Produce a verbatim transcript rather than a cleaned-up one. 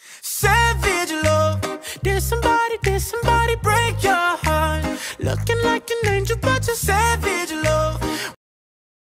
Savage love. Did somebody, did somebody break your heart? Looking like an angel, but you're savage.